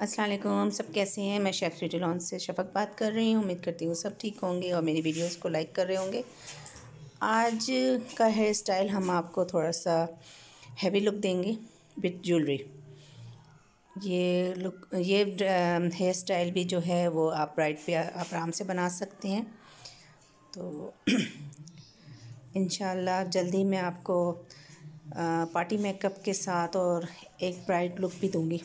अस्सलाम वालेकुम, सब कैसे हैं। मैं शेफ़ ब्यूटी लॉन्ज से शफ़क़ बात कर रही हूँ। उम्मीद करती हूँ सब ठीक होंगे और मेरी वीडियोस को लाइक कर रहे होंगे। आज का हेयर स्टाइल हम आपको थोड़ा सा हैवी लुक देंगे विद ज्वेलरी। ये हेयर स्टाइल भी जो है वो आप ब्राइड पे आप आराम से बना सकते हैं। तो इंशाल्लाह जल्दी मैं आपको पार्टी मेकअप के साथ और एक ब्राइड लुक भी दूँगी।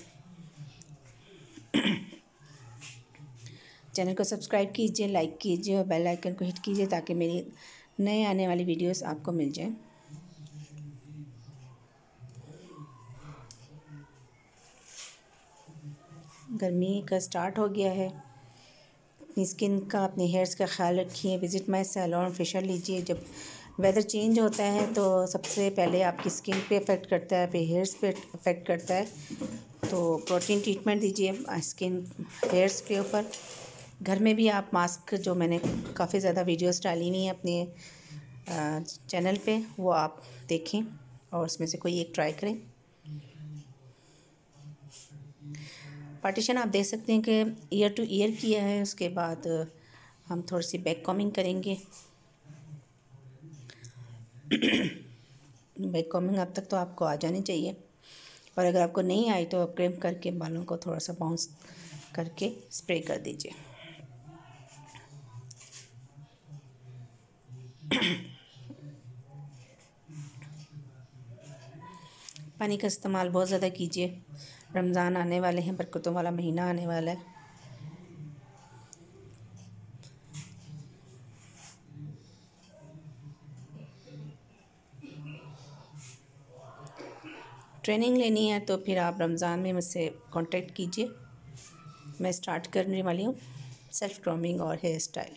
चैनल को सब्सक्राइब कीजिए, लाइक कीजिए और बेल आइकन को हिट कीजिए ताकि मेरी नए आने वाली वीडियोस आपको मिल जाएं। गर्मी का स्टार्ट हो गया है। अपनी स्किन का, अपने हेयर्स का ख्याल रखिए। विज़िट माय सैलून फेशियल लीजिए। जब वेदर चेंज होता है तो सबसे पहले आपकी स्किन पे अफेक्ट करता है, फिर हेयर्स पे अफेक्ट करता है। तो प्रोटीन ट्रीटमेंट दीजिए स्किन हेयर्स के ऊपर। घर में भी आप मास्क, जो मैंने काफ़ी ज़्यादा वीडियोस डाली हुई हैं अपने चैनल पे, वो आप देखें और उसमें से कोई एक ट्राई करें। पार्टीशन आप देख सकते हैं कि ईयर टू ईयर किया है। उसके बाद हम थोड़ी सी बैक कॉमिंग करेंगे। बैक कॉमिंग अब तक तो आपको आ जानी चाहिए, और अगर आपको नहीं आई तो आप क्रेम करके बालों को थोड़ा सा बाउंस करके स्प्रे कर दीजिए। पानी का इस्तेमाल बहुत ज़्यादा कीजिए। रमज़ान आने वाले हैं, बरकतों वाला महीना आने वाला है। ट्रेनिंग लेनी है तो फिर आप रमज़ान में मुझसे कांटेक्ट कीजिए। मैं स्टार्ट करने वाली हूँ सेल्फ ग्रूमिंग और हेयर स्टाइल।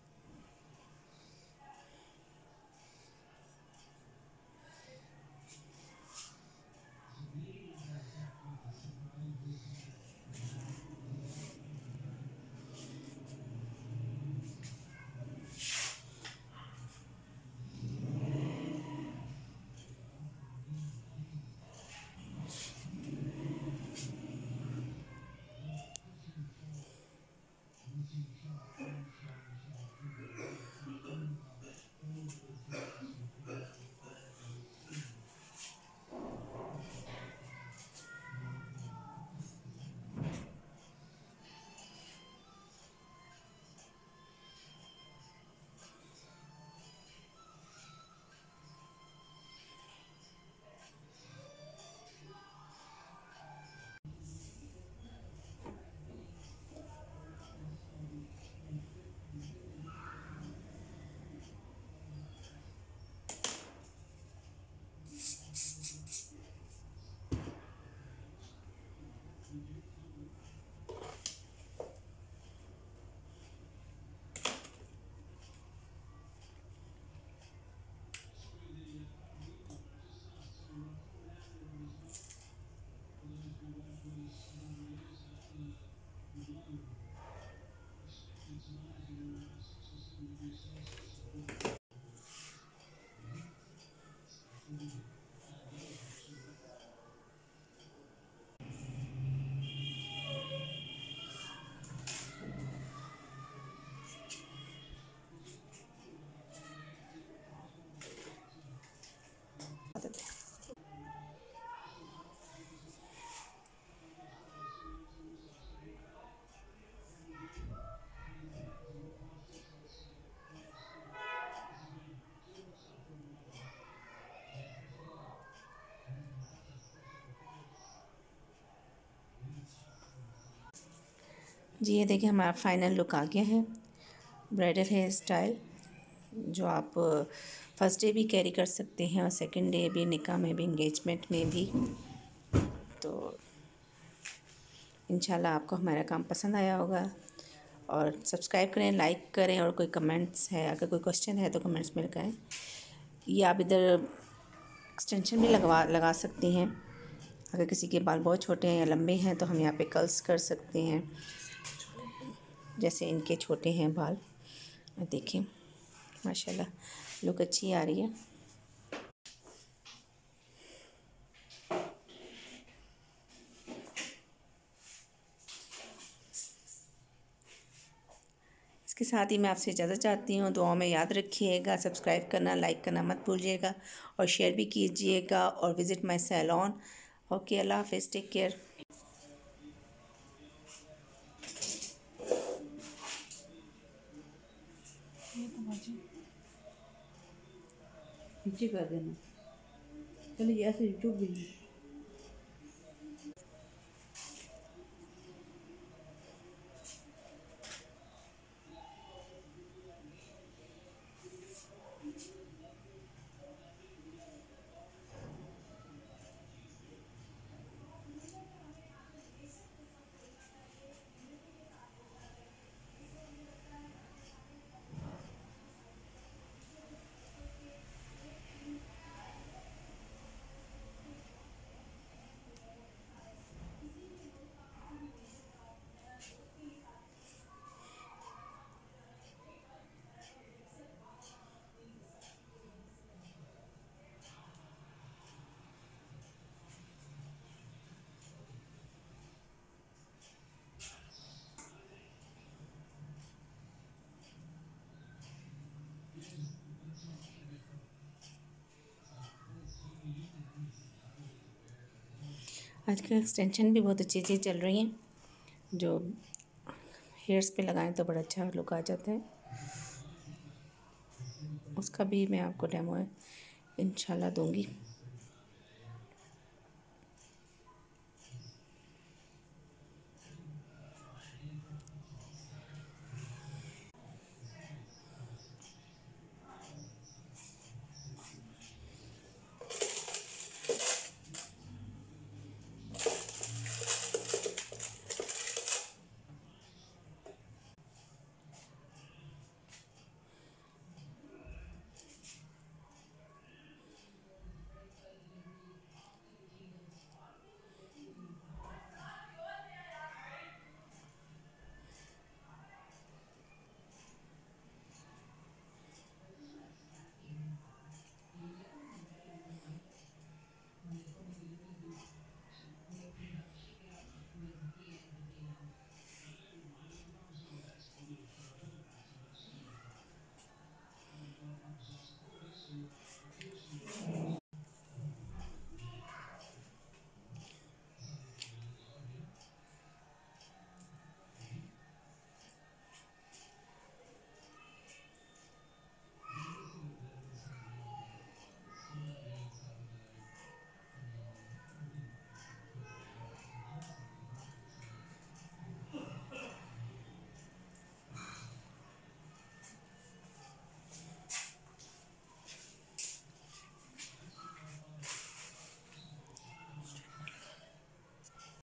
जी, ये देखिए हमारा फाइनल लुक आ गया है। ब्राइडल हेयर स्टाइल जो आप फर्स्ट डे भी कैरी कर सकते हैं और सेकंड डे भी, निकाह में भी, एंगेजमेंट में भी। तो इंशाल्लाह आपको हमारा काम पसंद आया होगा। और सब्सक्राइब करें, लाइक करें, और कोई कमेंट्स है, अगर कोई क्वेश्चन है तो कमेंट्स में लगाएं। ये आप इधर एक्सटेंशन भी लगा सकती हैं। अगर किसी के बाल बहुत छोटे हैं या लंबे हैं तो हम यहाँ पे कर्ल्स कर सकते हैं। जैसे इनके छोटे हैं बाल, देखिए माशाल्लाह लुक अच्छी आ रही है। इसके साथ ही मैं आपसे इजाज़त चाहती हूँ। दुआओं में याद रखिएगा, सब्सक्राइब करना, लाइक करना मत भूलिएगा और शेयर भी कीजिएगा और विज़िट माय सैलून। ओके, अल्लाह हाफ़िज़, टेक केयर। नीचे कर देना। चलिए ऐसे चुप भी। आजकल एक्सटेंशन भी बहुत अच्छी अच्छी चल रही हैं जो हेयर्स पे लगाएं तो बड़ा अच्छा लुक आ जाता है। उसका भी मैं आपको डेमो इंशाल्लाह दूंगी।